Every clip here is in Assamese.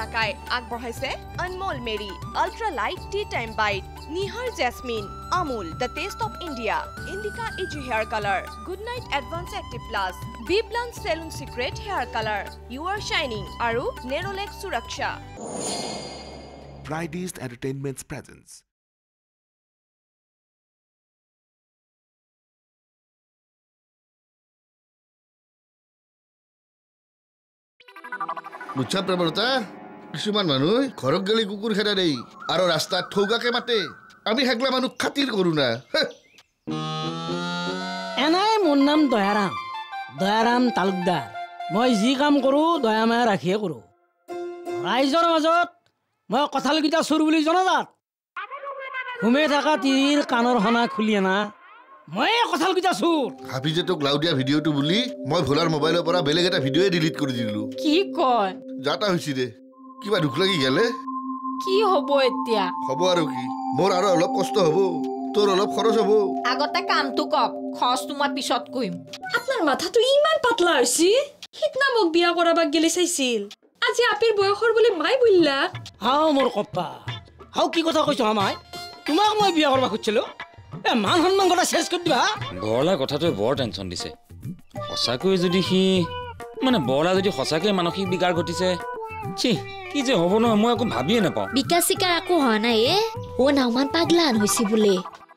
টাকায় আগবঢ়াইছে Anmol Marie ultra light tea time bite Nihar jasmine Amul the taste of India Indica easy hair colour good night advance active plus B plan চেলুন secret hair colour you are shining আৰু নেৰলেক সুৰক্ষা Friday's Entertainment's presence. বুঝছা প্ৰবলতা কিছুমান মানুহ ঘৰত গেলি কুকুৰ খেদা দেই আৰু ৰাস্তাত ঠৌগাকে মাতে আমি হেগলা মানুহ খাতিৰ কৰো না এনাই মোৰ নাম দয়াৰাম তালুকদাৰ মই যি কাম কৰো দয়ামায়া ৰাখিয়ে কৰো ৰাইজৰ মাজত মই কথালকেইটা চোৰ বুলি জনাজাত ঘুমে থকা তিৰিৰ কাণৰ হনা খুলি আনা মই কথালকেইটা চোৰ ভাবি যে তোক লাউডিয়া ভিডিঅ'টো বুলি মই ভোলাৰ মোবাইলৰ পৰা বেলেগ এটা ভিডিঅ'য়ে ডিলিট কৰি দিলো কি কয় যাতা হৈছে দে কিবা দুখ লাগি গেলে কি হ'ব এতিয়া হ'ব আৰু কি মোৰ আৰু অলপ কষ্ট হ'ব তোৰ অলপ খৰচ হ'ব আগতে কামটো কওক খৰচটো মই পিছত কৰিম আপোনাৰ মাথাটো ইমান পাতলা হৈছে হিতনা মোক বিয়া কৰাবাক গেলি চাইছিল আজি আপিৰ বয়সৰ বুলি মাই বুলিলা হাও মোৰ কপ্পা হাও কি কথা কৈছ আমাই তোমাক মই বিয়া কৰবা খুজিছিলো এ মান সন্মান কথা শেষ কৰি দিবা বৰলা কথাটোৱে বৰ টেনচন দিছে সঁচাকৈ যদি সি মানে বৰলা যদি সঁচাকৈ মানসিক বিকাৰ ঘটিছে ছি কি যে হ'ব নহয় মই একো ভাবিয়ে নাপাওঁ বিকাশ চিকাৰ একো হোৱা নাই ও নাওমান পাগলান হৈছে বোলে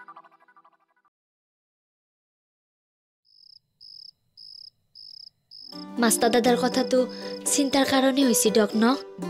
মাষ্টাৰ দাদাৰ কথাটো চিন্তাৰ কাৰণে হৈছে দিয়ক ন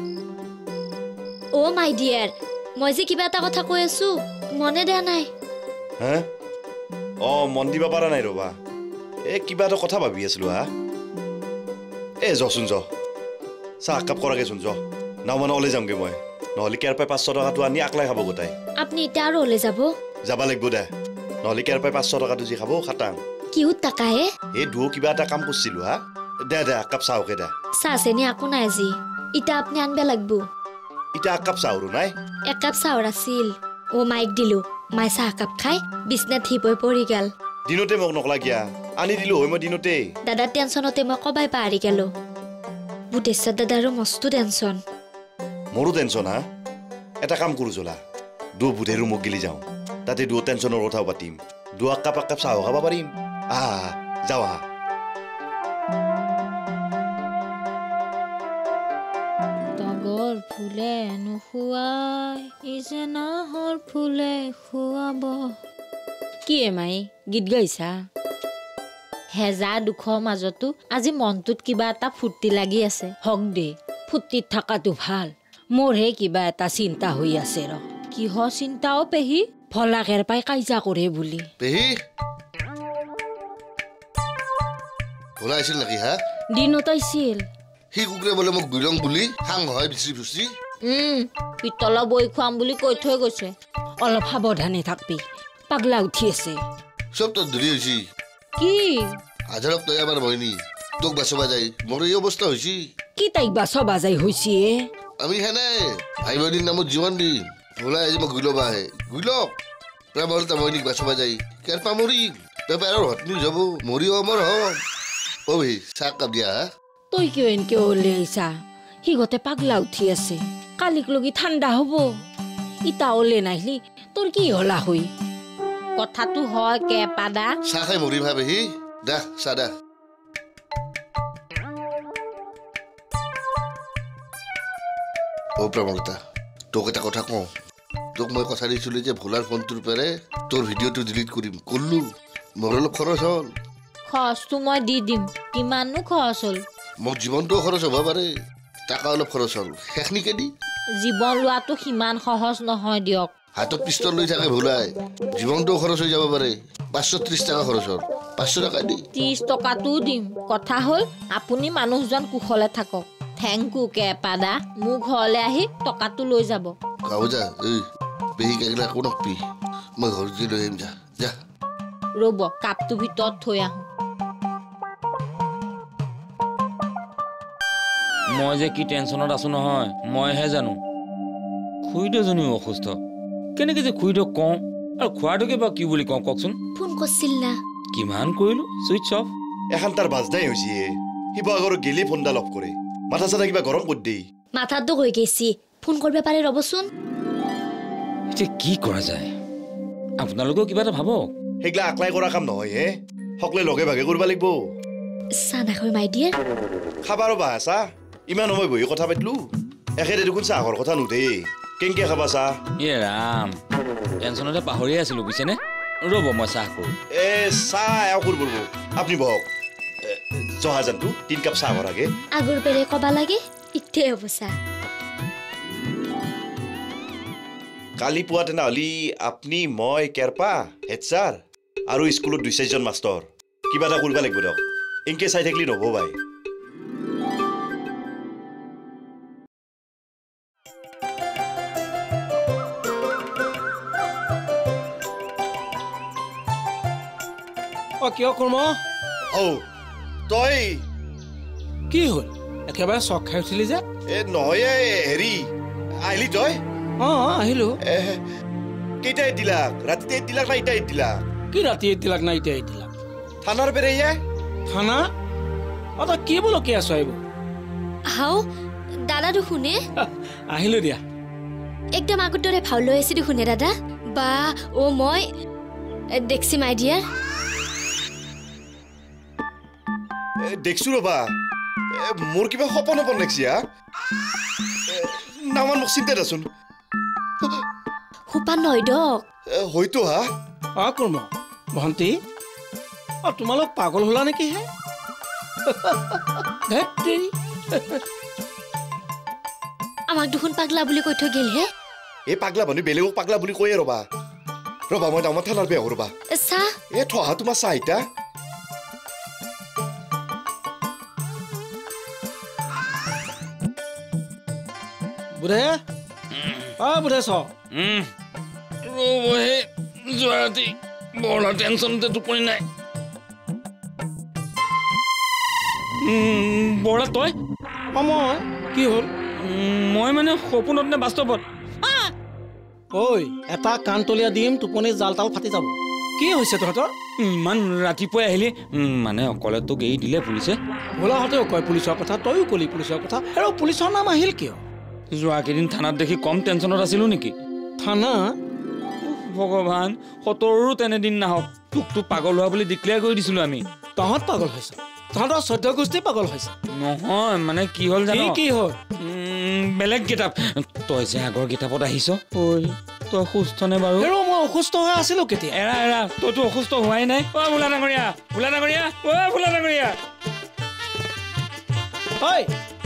অ' মাই ডিয়াৰ মই যে কিবা এটা কথা কৈ আছো মনে দিয়া নাই হে মন দিব পৰা নাই ৰবা কিবা এটা কথা ভাবি আছিলো হা যচোন চাহ একাপ কৰাকে চোন নাও মানে ওলাই যামগে মই নহ'লে কেয়াৰ পাই 500 টকাটো আনি আকলাই খাব গোটাই আপুনি এতিয়া আৰু ওলাই যাব লাগিব দে নহ'লে কেয়াৰ পাই 500 টকাটো যি খাব খাটাং কিহত টাকা দুও কিবা এটা কাম কৰিছিলো হা দে একাপ চাহকে দে চাহ চেনি একো নাই আজি ইটা আপুনি আনবা লাগব ইটা একাপ চাহৰো নাই একাপ চাহৰ আছিল অ' মাইক দিলো মাই চাহ কাপ খাই বিছনাত থিপৈ পৰি গেল দিনতে মোক নকলাগিয়া আনি দিলো হয় মই দিনতে দাদাৰ টেনচনতে মই কবাই পাৰি গেলো বুটেশ্বৰ দাদাৰো মস্ত টেনচন মোৰো টেনচন হা এটা কাম কৰো জলা দুও বুধেৰো মোক গেলি যাওঁ তাতে দুও টেনচনৰ কথাও পাতিম দুও একাপ চাহ খাব পাৰিম যাওঁ আহা তগৰ ফুলে নুখুৱাই ইজে নাহৰ ফুলে খুৱাব কি মাই গীত গাইছা হেজা দুখৰ মাজতো আজি মনটোত কিবা এটা ফূৰ্তি লাগি আছে হক দে ফূৰ্তিত থকাটো ভাল মোৰহে কিবা এটা চিন্তা হৈ আছে ৰ কিহৰ চিন্তাও পেহী ফলাকেৰ পাই কাইজা কৰে বুলি পেহী ভোলা আছিল নেকি হা দিনত আহিছিল সি কুকুৰে বোলে মোক বিলং বুলি হাং হয় বিচৰি ফুচি পিতলৰ বৈ খুৱাম বুলি কৈ থৈ গৈছে অলপ সাৱধানে থাকবি পাগলা উঠি আছে চব তোৰ ধৰি হৈছি কি হাজাৰক তই আমাৰ বহিনী তোক বাচবা যায় মোৰ এই অৱস্থা হৈছি কি তাইক বাচবা যায় হৈছে আমি হেনে ভাই বহিনীৰ নামত জীৱন দিম ভোলা আজি মই গুইলবা আহে গুইলক প্ৰেমৰ বহিনীক বাচবা যায় কেৰপা মৰি পেপাৰৰ হতনি যাব মৰি অমৰ হম অ ভাই চাহ কাপ দিয়া তই কিয় এনেকে ওলে আহিছা সিগতে পাগলা উঠি আছে কালিক লগি ঠাণ্ডা হব ইটা ওলে নাহিলি তোৰ কি হলা হৈ কথাটো হয় কে পাদা চাহ খাই মৰি ভাবেহি দা চাহ দা অ প্ৰেমলতা তোক এটা কথা কওঁ তোক মই কথা দিছিলো যে ভোলাৰ ফোনটোৰ পেৰে তোৰ ভিডিঅ'টো ডিলিট কৰিম কল্লো মোৰ অলপ খৰচ হ'ল খৰচটো মই দি দিম কিমাননো খৰচ হ'ল মোক জীৱনটোও খৰচ হ'ব পাৰে টাকা অলপ খৰচ হ'ল শেষনিকে দি জীৱন লোৱাটো সিমান সহজ নহয় দিয়ক হাতত পিষ্টল লৈ থাকে ভোলাই জীৱনটোও খৰচ হৈ যাব পাৰে 530 টকা খৰচ হ'ল 500 টকা দি 30 টকাটোও দিম কথা হ'ল আপুনি মানুহজন কুশলে থাকক থেংক ইউ কে পাদা মোৰ ঘৰলৈ আহি টকাটো লৈ যাব গাঁও যা এই পেহী কাগিলা একো নকবি মই ঘৰ দি লৈ আহিম যা ৰ'ব কাপটো ভিতৰত থৈ আহোঁ মই যে কি টেনচনত আছো নহয় মইহে জানো খুইদজনীও অসুস্থ কেনেকে যে খুইদক কওঁ আৰু খোৱাটোকে বা কি বুলি কওঁ কওকচোন ফোন কৰিছিল না কিমান কৰিলো সুইচ অফ এখন তাৰ বাজনাই হৈছে শিৱসাগৰ গেলি ফোনডাল অফ কৰে মাথা চাথা কিবা গৰম কৰি দেই মাথাত দুখ হৈ গৈছি ফোন কৰিব পাৰে ৰ'বচোন এতিয়া কি কৰা যায় আপোনালোকেও কিবা এটা ভাবক সেইগিলা আকলাই কৰা কাম নহয় হে সকলে লগে ভাগে কৰিব লাগিব চাহ নাখাবি মাই ডিয়াৰ খাবা ৰ'বা চাহ ইমান সময় বহি কথা পাতিলো এখেতে দেখোন চাহৰ কথা নুঠেই কেনেকে খাবা চাহ ইয়ে ৰাম টেনচনতে পাহৰিয়ে আছিলো বুজিছেনে ৰ'ব মই চাহ কৰোঁ চাহ এওঁ কৰিব আপুনি বহক জহাজানটো 3 কাপ চাহ ভৰাগে আগৰ পেৰে কবা লাগে ইতে হ'ব চাহ কালি পুৱা তেনেহ'লে আপুনি মই কেৰপা হেড ছাৰ আৰু স্কুলত 2-4জন মাষ্টৰ কিবা এটা কৰিব লাগিব দিয়ক এনকে চাই থাকিলে নহ'ব ভাই কিয় কৰ্ম তই কি হ'ল একেবাৰে চক খাই উঠিলি যে নহয় হেৰি আহিলি তই আহিলো কেইটা দিলাক ৰাতিতে দিলাক না ইটা দিলাক কি ৰাতি দিলাক না এতিয়া দিলাক থানাৰ পেৰে থানা তই কি বোলো কি আছো আহিব হাও দাদা দেখোনে আহিলো দিয়া একদম আগৰ দৰে ভাও লৈ আছি দেখোনে দাদা বা মই দেখছি মাই ডিয়াৰ দেখছো ৰবা মোৰ কিবা সপন দেখছি নামান মোক চিন্তা দেচোন সোপা নহয় দক হয়তো কৰ্ম ভণ্টি তোমালোক পাগল হলা নেকি হে আমাক দেখোন পাগলা বুলি কৈ থৈ গেল হে এই পাগলা মানুহ বেলেগক পাগলা বুলি কৈয়ে ৰবা মই আমাৰ থানাৰ বেয়া ৰবা চাহ থহা তোমাৰ চাহ ইটা বুঢ়ে বুঢ়ে যোৱা ৰাতি বৰলা টেনচনতে টোপনি নাই বৰলা তই মই কি হ'ল মই মানে সপোনত নে বাস্তৱত ঐ এটা কাণ তলীয়া দিম টোপনি জাল তাল ফাটি যাব কি হৈছে তহঁতৰ ইমান ৰাতিপুৱাই আহিলি মানে অকলে তোক এৰি দিলে পুলিচে ভোলাহঁতেও কয় পুলিচৰ কথা তয়ো কলি পুলিচৰ কথা আৰু পুলিচৰ নাম আহিল কিয় যোৱা কেইদিন থানাত দেখি কম টেনচনত আছিলো নেকি থানা ভগৱান সতৰো তেনেদিন নাহক তোকতো পাগল হোৱা বুলি ডিক্লেয়াৰ কৰি দিছিলো আমি তহঁত পাগল হৈছ তহঁতৰ 14 গোষ্ঠী পাগল হৈছে নহয় মানে কি হ'ল জানো কি হ'ল বেলেগ কিতাপ তই যে আগৰ কিতাপত আহিছ ঐ তই সুস্থ নে বাৰু মই অসুস্থ হৈ আছিলো কেতিয়া এৰা তইতো অসুস্থ হোৱাই নাই ভোলা ডাঙৰীয়া ঐ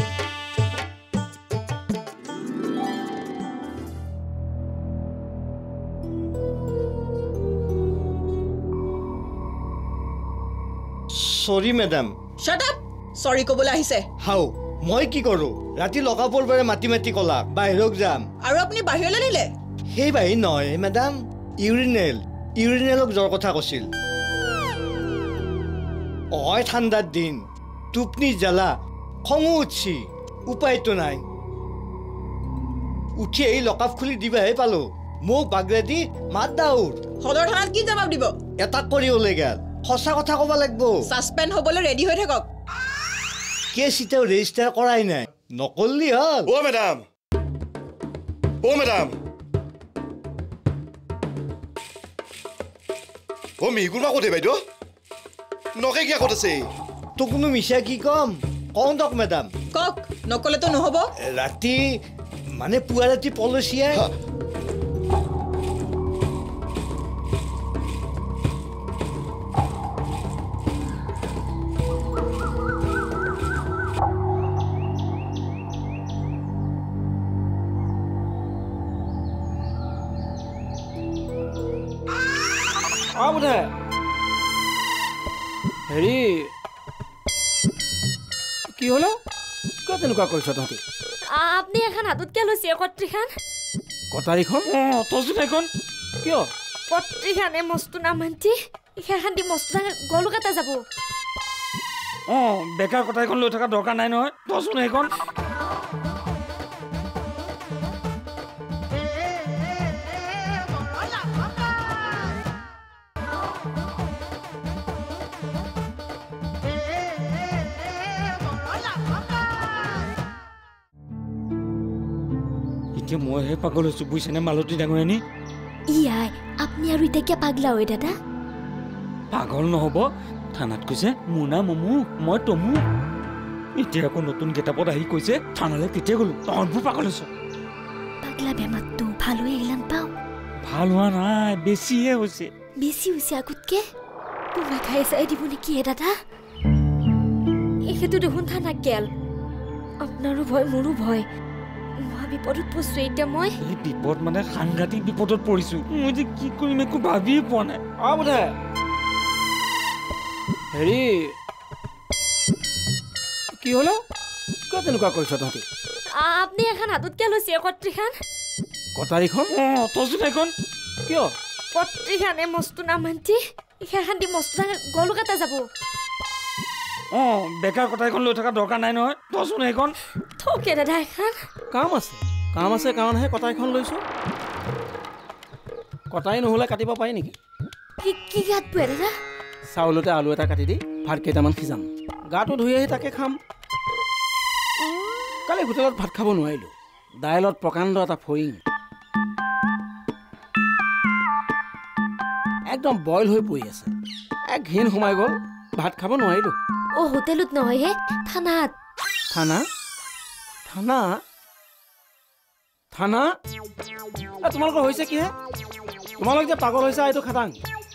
সৰি মেডাম শাট আপ সৰি কবলৈ আহিছে হাও মই কি কৰো ৰাতি লগাবৰ বাবে মাটি কলা বাহিৰক যাম আৰু আপুনি বাহিৰলৈ নিলে সেই বাহিৰ নহয় মেডাম ইউৰিনেলক জ্বৰ কথা কৈছিল ঠাণ্ডাৰ দিন টোপনি জ্বালা খঙো উঠছি উপায়তো নাই উঠি আহি লকাপ খুলি দিবাহে পালো মোক বাগৰে দি মাত দাউৰ সদৰ থানাত কি জবাব দিব এটা কৰি ওলাই গেল সঁচা কথা ক'ব লাগিব সাসপেন্ড হ'বলৈ ৰেডি হৈ থাকক কেছ এতিয়াও ৰেজিষ্টাৰ কৰাই নাই নকৰলি হ'ল মেডাম মিহিকুৰমা ক'তে বাইদেউ নকে কিয় ক'ত আছে তোকনো মিছা কি কম কওঁ দক মেডাম কক নকলেতো নহ'ব ৰাতি মানে পুৱা ৰাতি পলচিয়াই বুঢ়ে হেৰি কি হলো কিয় তেনেকুৱা কৰিছ তহঁতি আপুনি এখন হাতত কিয় লৈছে কট্ৰিখান কটাৰীখন তচোন এখন কিয় কট্ৰিখানে মস্তো নামান্তি সেইখন দি মস্তো গলু কাটা যাব বেকাৰ কটাৰীখন লৈ থকা দৰকাৰ নাই নহয় তচোন সেইখন এতিয়া মইহে পাগল হৈছো বুজিছেনে মালতী ডাঙৰীয়ানী ইয়াই আপুনি আৰু এতিয়া কিয় পাগলা হয় দাদা পাগল নহ'ব থানাত কৈছে মোৰ নাম মমু মই তমু এতিয়া আকৌ নতুন গেটাপত আহি কৈছে থানালৈ কেতিয়া গ'লো তহঁতবোৰ পাগল হৈছ পাগলা বেমাৰটো ভাল হৈ আহিলান পাওঁ ভাল হোৱা নাই বেছিহে হৈছে বেছি হৈছে আগতকে কোনোবা খাই চাই দিব নেকি হে দাদা এখেতো দেখোন থানাক গেল আপোনাৰো ভয় মোৰো ভয় মহা বিপদত পৰিছোঁ এতিয়া মই এই বিপদ মানে সাংঘাতিক বিপদত পৰিছো মই যে কি কৰিম একো ভাবিয়ে পোৱা নাই বোধে হেৰি কি হলো কিয় তেনেকুৱা কৰিছ তহঁতি আপুনি এখন হাতত কিয় লৈছে কট্ৰিখান কটাৰীখন তচোন এখন কিয় কট্ৰিখানে মস্ত নামান্তি সেইখন দি মস্ত গলু কাটা যাব বেকাৰ কটাৰীখন লৈ থকা দৰকাৰ নাই নহয় তচোন সেইখন থকে দাদা এখন কাম আছে কাৰণেহে কটাৰীখন লৈছোঁ কটাৰী নহ'লে কাটিব পাৰি নেকি কি গাত পুৱে দাদা চাউলতে আলু এটা কাটি দি ভাত কেইটামান সিজাম গাটো ধুই আহি তাকে খাম কালি হোটেলত ভাত খাব নোৱাৰিলোঁ দাইলত প্ৰকাণ্ড এটা ফৰিং একদম বইল হৈ পৰি আছে ঘিণ সোমাই গ'ল ভাত খাব নোৱাৰিলোঁ হোটেলত নহয় হে থানাত থানা থানা থানা তোমালোকৰ হৈছে কি হে তোমালোক যে পাগল হৈছে এইটো খাটাং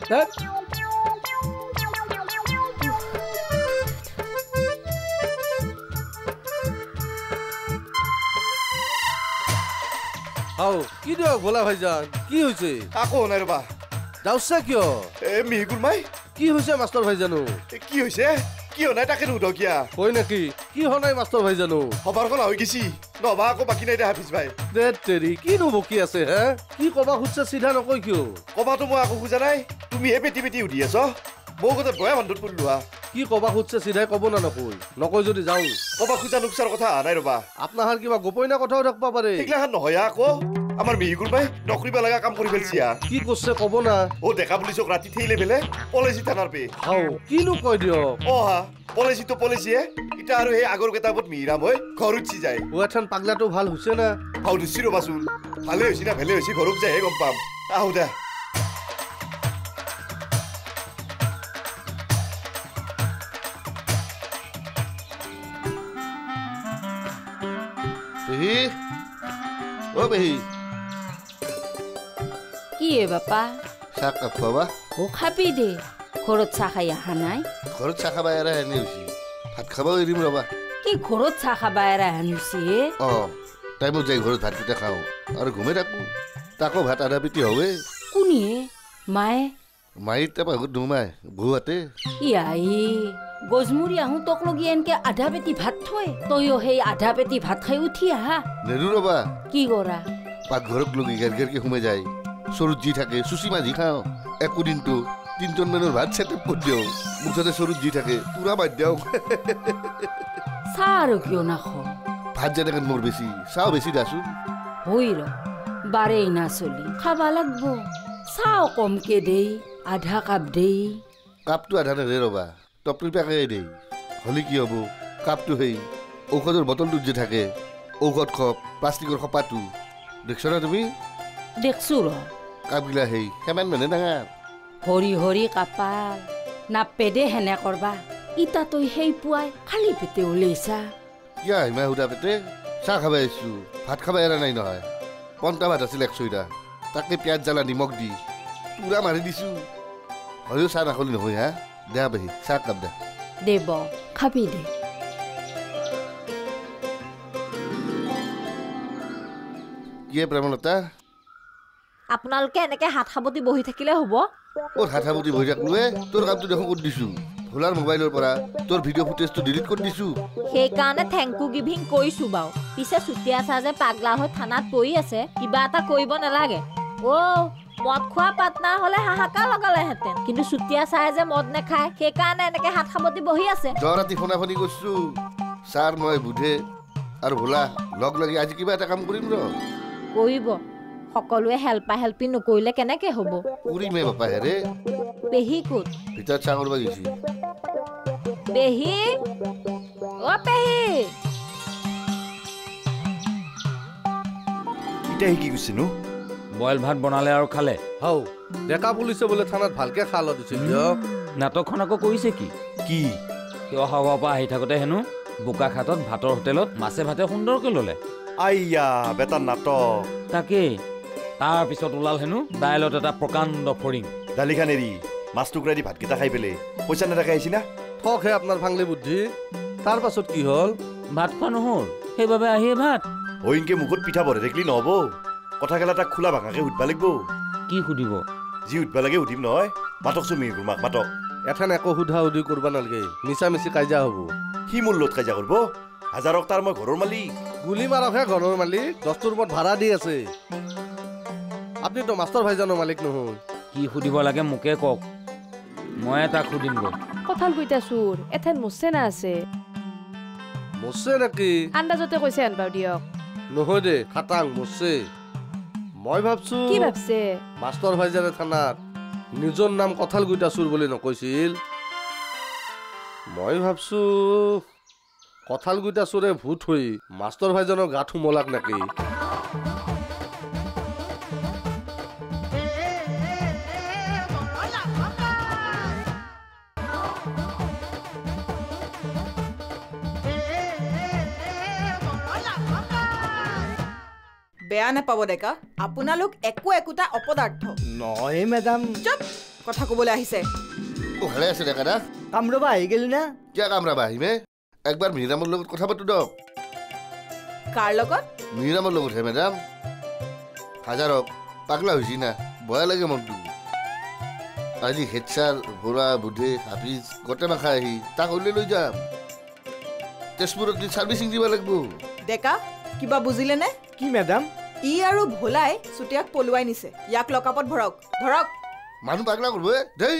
কি দিয়ক ভোলা ভাইজান কি হৈছে আকৌ নাই ৰবা যাওঁছা কিয় মিহিকুৰ মাই কি হৈছে মাষ্টৰ ভাইজানো কি হৈছে কি নাই তাকে নুধ কিয়া হয় নেকি কি হোৱা নাই মাষ্টৰ ভাইজানো খবৰখন হৈ গৈছি নহবা আকৌ বাকী নাই দে হাফিজ ভাই দে তেৰি কিনো বকি আছে হে কি কবা খুজিছে চিধা নকয় কিয় কবাতো মই আকৌ খোজা নাই তুমিহে পেটি পেটি সুধি আছ মোৰ কথা বয়া বান্ধত পৰিলো কি কবা খুজিছে চিধাই কব না নকয় যদি যাওঁ কবা খোজা নোকচাৰ কথা অহা নাই ৰবা আপোনাৰ কিবা গোপনীয় কথাও থাকিব পাৰে সেইগিলাখান নহয় আকৌ আমাৰ মিহিকুৰ মাই নকৰিব লগা কাম কৰি পেলছি কি কৈছে কব না দেখা পুলিচক ৰাতি ঠেইলে পেলে পলাইছি থানাৰ পে কিনো কয় দিয়ক পলাইছিতো পলাইছিয়ে এতিয়া আৰু সেই আগৰ কেইটাপত মিহিৰাম হৈ ঘৰ উঠি যায় এখন পাগলাটো ভাল হৈছে না ভাল হৈছে ৰবাচোন ভালে হৈছে না ভালে হৈছে ঘৰত যায়হে গম পাম আহো দে পেহী অ পেহী কি বাপা চাহ কাপ খোৱাবা খাবি দে ঘৰত চাহ খাই অহা নাই ঘৰত চাহ খাবা এৰা এনে হৈছে ভাত খাব এৰিম ৰবা কি ঘৰত চাহ খাবা এৰা আনিছে টাইমত যাই ঘৰত ভাতকেইটা খাওঁ আৰু ঘুমাই থাকো তাকো ভাত আধা পেটি হবে কোনে মায়ে মায়ে তাৰ পাহত নুমাই বৌহাতে ইয়াই গজমুৰি আহোঁ তোক লগি এনকে আধা পেটি ভাত থৈ তইও সেই আধা পেটি ভাত খাই উঠি আহা নেৰু ৰবা কি কৰা পাকঘৰত লগি ঘেৰ ঘেৰকে সোমাই যায় চৰুত যি থাকে চুচি মাজি খাওঁ একো দিনটো 3জন মানুহৰ ভাত চেট আপ কৰি দিওঁ মুঠতে চৰুত যি থাকে পুৰা বাদ দিওঁ চাহ আৰু কিয় নাখ ভাত যেনেকে মোৰ বেছি চাহ বেছি দাচোন হৈ ৰ বাৰেই না চলি খাবা লাগব চাহ কমকে দেই আধা কাপ দেই কাপটো আধা নেৰে ৰবা টপৰি পাকে দেই হ'লে কি হ'ব কাপটো সেই ঔষধৰ বটলটোত যে থাকে ঔষধ খপ প্লাষ্টিকৰ খপাটো দেখছ না তুমি দেখছো ৰ কাপগিলা সেই সেমান মানে ডাঙৰ হৰি হৰি কাপাল নাপে দে হেনে কৰবা ইতা তই সেই পুৱাই খালী পেটে ওলাইছা কিয় ইমান সুধা পেটে চাহ খাব আহিছো ভাত খাব এৰা নাই নহয় পন্তা ভাত আছিল 100টা তাকে পিঁয়াজ জ্বালা নিমখ দি পুৰা মাৰি দিছো হয়ো চাহ নাখলি নহয় হা দে পেহী চাহ কাপ দে দেব খাবি দে কিয়ে প্ৰেমলতা আপোনালোকে এনেকে হাত সাৱটি বহি থাকিলে হ'ব ওর হাতাবুটি বহি থাকলোৱে তোৰ কামটো দেখোন কৰি দিছো ভোলাৰ মোবাইলৰ পৰা তোৰ ভিডিঅ' ফুটেজটো ডিলিট কৰি দিছো সেইকাৰণে থেংক ইউ গিভিং কৰিছো বাৰু পিছে চুতীয়া চাহ যে পাগলা হৈ থানাত পৰি আছে কিবা এটা কৰিব নালাগে মদ খোৱা পাৰ্টনাৰ হলে হাহাকাৰ লগালেহেঁতেন কিন্তু চুতীয়া চাহে যে মদ নেখায় সেইকাৰণে এনেকে হাত সাৱটি বহি আছে যোৱা ৰাতি ফোনা ফোনি কৰিছো ছাৰ মই বুধে আৰু ভোলা লগ লাগি আজি কিবা এটা কাম কৰিম ৰ কৰিব সকলোৱে হেল্পা হেল্পি নকৰিলে কেনেকে হ'ব কৰিমে বাপা হেৰে পেহী ক'ত ভিতৰত চাহ কৰিব গৈছি পেহী অ পেহী কেতিয়া শিকি গৈছেনো বইল ভাত বনালে আৰু খালে হাও ডেকা পুলিচে বোলে থানাত ভালকে খাল দিছিল দিয়ক নাটকখন আকৌ কৰিছে কি কি কিয় খাবৰ পৰা আহি থাকোঁতে হেনো বোকাখাটত ভাতৰ হোটেলত মাছে ভাতে সুন্দৰকৈ ল'লে আইয়া বেটা নাটক তাকেই তাৰপিছত ওলাল হেনো দাইলত এটা প্ৰকাণ্ড ফৰিং দালিখান এৰি মাছ টুকুৰা দি ভাতকেইটা খাই পেলাই পইচা নেথাকে আহিছি না ঠকহে আপোনাৰ ভাংলি বুদ্ধি তাৰ পাছত কি হ'ল ভাত খোৱা নহ'ল সেইবাবে আহিয়ে ভাত হইনকে মুখত পিঠা ভৰাই থাকিলি নহ'ব কথা খেলা তাক খোলা ভাঙাকে সুধিব লাগিব কি সুধিব যি সুধিব লাগে সুধিম নহয় মাতকচোন মিহিকুমাক মাতক এথেন একো সোধা সুধি কৰিব নালাগে মিছা মিছি কাজিয়া হ'ব সি মোৰ লগত কাজিয়া কৰিব হাজাৰক তাৰ মই ঘৰৰ মালিক গুলি মাৰকহে ঘৰৰ মালিক 10টোৰ ৰুমত ভাড়া দি আছে আপুনিতো মাষ্টৰ ভাইজানৰ মালিক নহয় কি সুধিব লাগে মোকে কওক মই তাক সুধিমগৈ কঁঠাল কুইটা চোৰ এথেন মছে না আছে মছে নেকি আন্দাজতে কৈছে আনবাও দিয়ক নহয় দে খাটাং মছে মই ভাবছো কি ভাবছে মাষ্টৰ ভাইজানে থানাত নিজৰ নাম কঁঠাল কুইটা চোৰ বুলি নকৈছিল মই ভাবছো কঁঠাল কুইটা চোৰে ভূত হৈ মাষ্টৰ ভাইজানৰ গাত সোমলাক নেকি বেয়া নাপাব ডেকা আপোনালোক একোটা অপদাৰ্থ নহয় মেডাম চুপ কথা ক'বলৈ আহিছে ভালে আছে ডেকা দা কামৰবা আহি গেলো না কিয় কামৰাবা আহিমে একবাৰ মিহিৰামৰ লগত কথা পাতো দক কাৰ লগত মিহিৰামৰ লগত হে মেডাম হাজাৰক পাগলা হৈছি না ভয় লাগে মনটো আজি হেড ছাৰ বৰা বুধে হাফিজ গোটেই মাখা আহি তাক উলিয়াই লৈ যাম তেজপুৰত ছাৰ্ভিচিং দিব লাগিব ডেকা কিবা বুজিলে নে কি মেডাম ই আৰু ভোলাই চুটিয়াক পলুৱাই নিছে ইয়াক লকাপত ভৰক ধৰক মানুহ পাগলা কৰিব দেই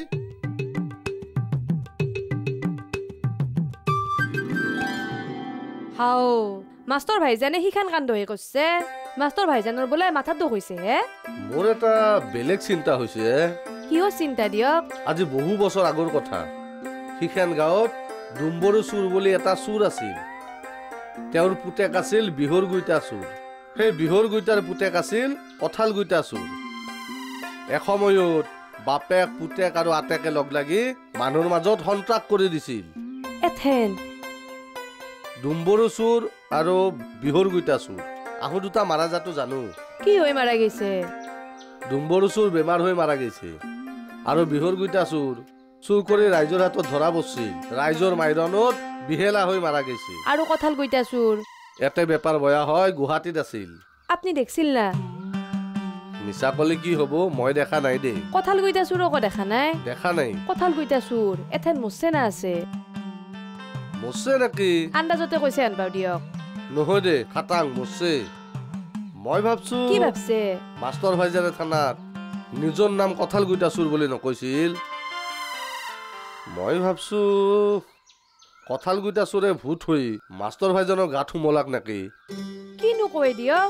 হাও মাষ্টৰ ভাইজানে সিখান কান্দহে কৈছে মাষ্টৰ ভাইজানৰ বোলে মাথাত দুখ হৈছে হে মোৰ এটা বেলেগ চিন্তা হৈছে কিয় চিন্তা দিয়ক আজি বহু বছৰ আগৰ কথা সিখান গাঁৱত ডুম্বৰু চুৰ বুলি এটা চুৰ আছিল তেওঁৰ পুতেক আছিল বিহৰ গুইটা চুৰ সেই বিহৰ গুইটাৰ পুতেক আছিল কঁঠাল গুইটা চুৰ এসময়ত বাপেক পুতেক আৰু আটেকে লগ লাগি মানুহৰ মাজত সন্ত্ৰাস কৰি দিছিল এথেন ডুম্বৰু চুৰ আৰু বিহৰ গুইটা চুৰ আহু দুটা মাৰা যাতো জানো কি হৈ মাৰা গৈছে ডুম্বৰু চুৰ বেমাৰ হৈ মাৰা গৈছে আৰু বিহৰ গুইটা চুৰ চুৰ কৰি ৰাইজৰ হাতত ধৰা পৰিছিল ৰাইজৰ মাইৰণত বিহেলা হৈ মাৰা গৈছে আৰু কঁঠাল কুইটা চোৰ এতে বেপাৰ বয়া হয় গুৱাহাটীত আছিল আপুনি দেখছিল না মিছা কলে কি হব মই দেখা নাই দে কঁঠাল কুইটা চোৰ আকৌ দেখা নাই দেখা নাই কঁঠাল কুইটা চোৰ এথেন মছে না আছে মছে নেকি আন্দাজতে কৈছে আনবাও দিয়ক নহয় দে খাটাং মছে মই ভাবছো কি ভাবছে মাষ্টৰ ভাইজানে থানাত নিজৰ নাম কঁঠাল কুইটা চোৰ বুলি নকৈছিল মই ভাবছো কঁঠাল গুইটা চোৰে ভূত হৈ মাষ্টৰ ভাইজানৰ গাত সোমলাক নেকি কিনো কৈ দিয়ক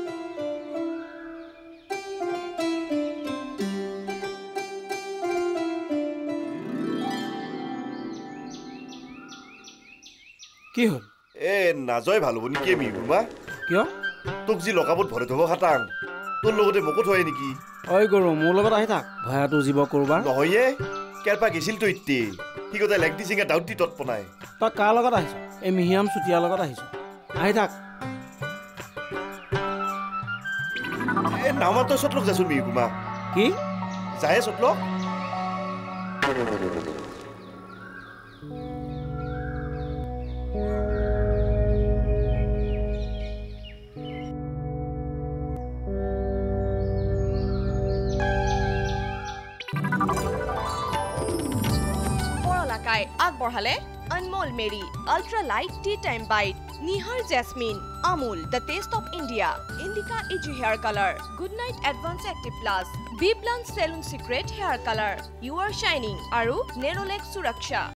কি হ'ল নাজয় ভাল হ'ব নেকি মিহিকুমা কিয় তোক যি লকাপত ভৰাই থব খাটাং তোৰ লগতে মোকো থয় নেকি ঐ গৰু মোৰ লগত আহি থাক ভয়াটো জীৱ কৰবা নহয়ে কেৰপা গেছিল তো ইত্তে সি গোটেই লেগটি চিঙা ডাউটি তৎ পনাই তই কাৰ লগত আহিছ এই মিহিয়াম চুতীয়াৰ লগত আহিছ আহি থাক নামাৰ তই চতলক যাচোন মিহিকুমা কি যায়ে চতলক Borola আগবঢ়ালে Anmol Marie ultra light tea time bite Nihar jasmine Amul the taste of India Indica easy hair colour good night advance active plus B plan চেলুন secret hair colour you are শ্বাইনিং আৰু নেৰলেক সুৰক্ষা